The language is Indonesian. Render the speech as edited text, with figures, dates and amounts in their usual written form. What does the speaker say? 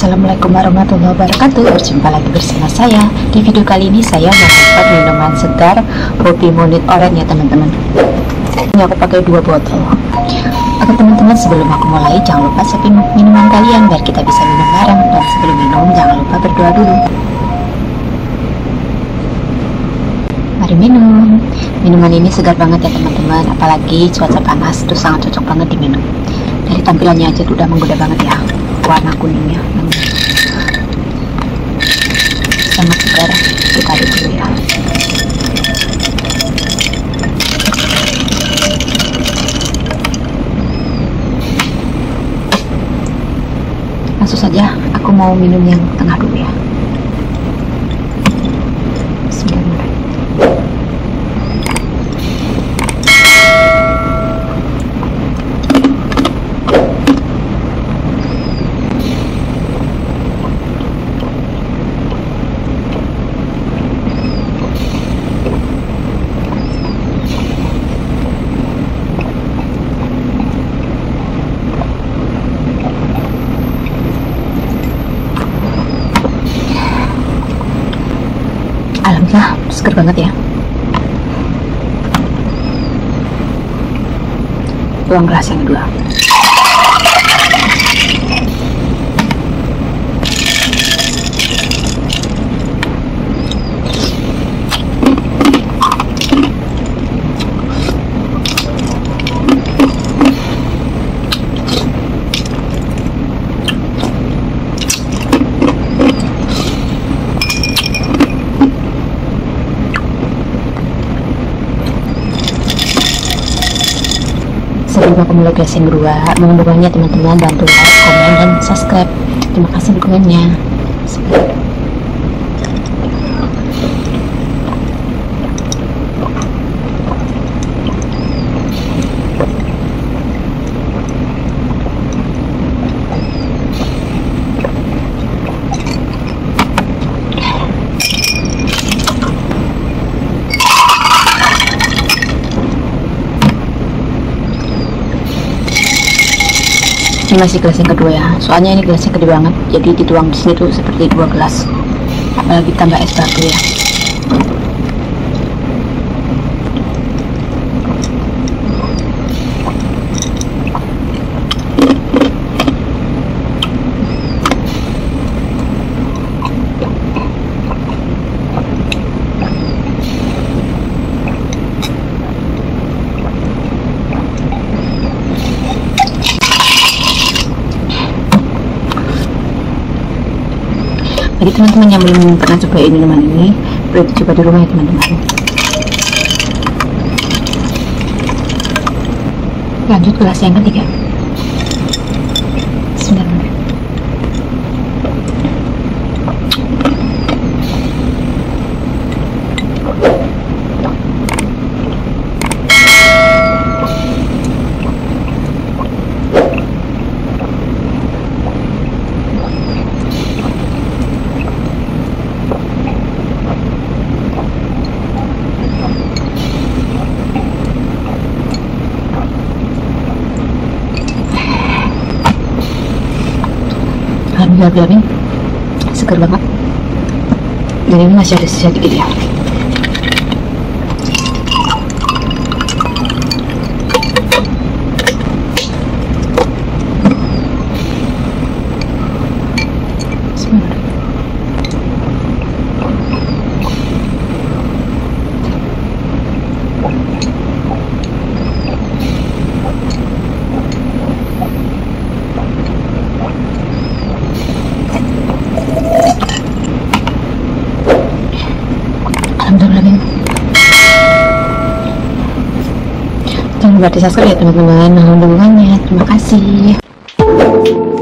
Assalamualaikum warahmatullahi wabarakatuh. Berjumpa lagi bersama saya. Di video kali ini saya mau buat minuman segar Hobi Monit Orange ya teman-teman. Ini aku pakai 2 botol. Oke teman-teman, sebelum aku mulai jangan lupa siapin minuman kalian biar kita bisa minum bareng. Dan sebelum minum jangan lupa berdoa dulu. Mari minum. Minuman ini segar banget ya teman-teman, apalagi cuaca panas itu sangat cocok banget diminum. Dari tampilannya aja tuh udah menggoda banget ya, warna kuningnya sangat segar. Kita aduk dulu ya. Langsung saja aku mau minum yang tengah dulu ya. Bismillahirrahmanirrahim. Alhamdulillah, seger banget ya. Tuang gelas yang kedua. Sebelum aku mulai kelas yang kedua, mohon dukungannya teman-teman, bantu like, komen, dan subscribe. Terima kasih dukungannya. Ini masih gelas yang kedua ya, soalnya ini gelasnya gede banget, jadi dituang di sini tuh seperti 2 gelas, apalagi tambah es batu ya. Jadi teman-teman yang belum pernah cobain minuman ini, boleh dicoba di rumah ya teman-teman. Lanjut gelas yang ketiga. Bismillahirrahmanirrahim. Alhamdulillah, segar banget. Dan ini masih ada sisa dikit ya. Jangan lupa di subscribe ya teman-teman. Mohon dukungannya. Terima kasih.